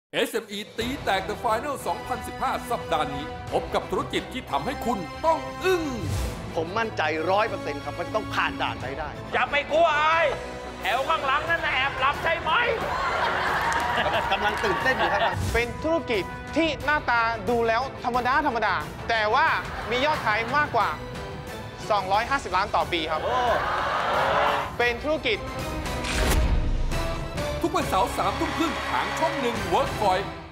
SME ตีแตก The Final 2015 สัปดาห์นี้พบกับธุรกิจที่ทำให้คุณต้องอึ้งผมมั่นใจ 100% ครับว่าจะต้องผ่านด่านไปได้อย่าไปกลัวอายแถวข้างหลังนั่นแอบหลับใช่ไหมกำลังตื่นเต้นอยู่ครับเป็นธุรกิจที่หน้าตาดูแล้วธรรมดา แต่ว่ามียอดขายมากกว่า 250 ล้านต่อปีครับ เป็นธุรกิจทุกวันเสาร์ 3 ทุ่มครึ่งทางช่อง1 Workpoint